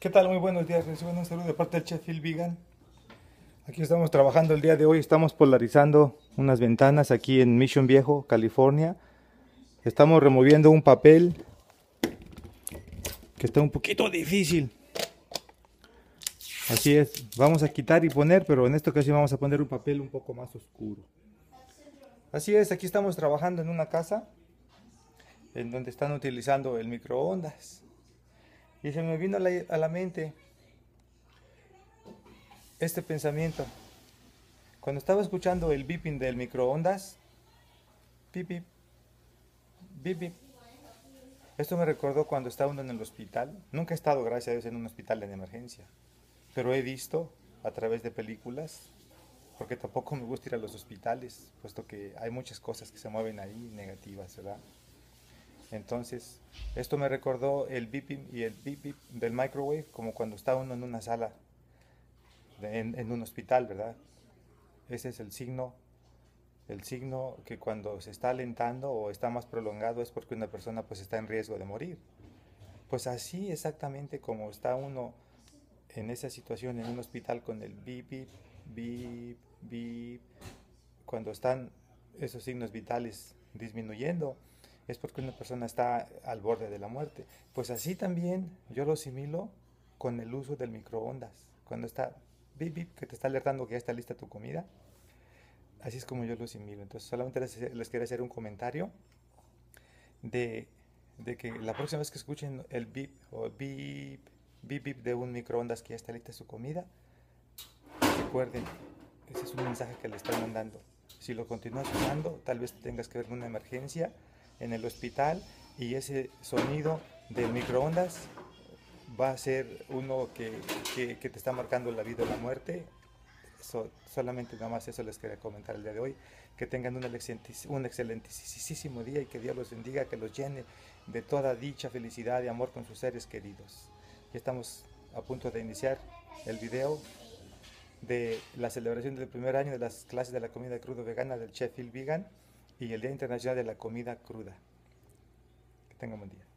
¿Qué tal? Muy buenos días. Reciban un saludo de parte del chef Phil Vegan. Aquí estamos trabajando el día de hoy. Estamos polarizando unas ventanas aquí en Mission Viejo, California. Estamos removiendo un papel que está un poquito difícil. Así es. Vamos a quitar y poner, pero en esta ocasión vamos a poner un papel un poco más oscuro. Así es. Aquí estamos trabajando en una casa en donde están utilizando el microondas. Y se me vino a la mente este pensamiento. Cuando estaba escuchando el beeping del microondas, bip, bip, bip, bip. Esto me recordó cuando estaba uno en el hospital. Nunca he estado, gracias a Dios, en un hospital de emergencia, pero he visto a través de películas, porque tampoco me gusta ir a los hospitales, puesto que hay muchas cosas que se mueven ahí negativas, ¿verdad? Entonces, esto me recordó el beeping y el beep, beep del microwave, como cuando está uno en una sala, en un hospital, ¿verdad? Ese es el signo que cuando se está alentando o está más prolongado es porque una persona pues está en riesgo de morir. Pues así exactamente como está uno en esa situación en un hospital con el bip, bip, bip, bip, cuando están esos signos vitales disminuyendo, es porque una persona está al borde de la muerte. Pues así también yo lo asimilo con el uso del microondas. Cuando está bip, bip, que te está alertando que ya está lista tu comida, así es como yo lo asimilo. Entonces solamente les quería hacer un comentario de, de que la próxima vez que escuchen el beep o beep, beep, beep de un microondas que ya está lista su comida, recuerden, ese es un mensaje que le están mandando. Si lo continúas usando, tal vez tengas que ver una emergencia en el hospital y ese sonido del microondas va a ser uno que te está marcando la vida o la muerte. Solamente nada más eso les quería comentar el día de hoy. Que tengan un excelentísimo día y que Dios los bendiga, que los llene de toda dicha, felicidad y amor con sus seres queridos. Ya estamos a punto de iniciar el video de la celebración del primer año de las clases de la comida cruda vegana del Chef Phil Vegan y el Día Internacional de la Comida Cruda. Que tengan buen día.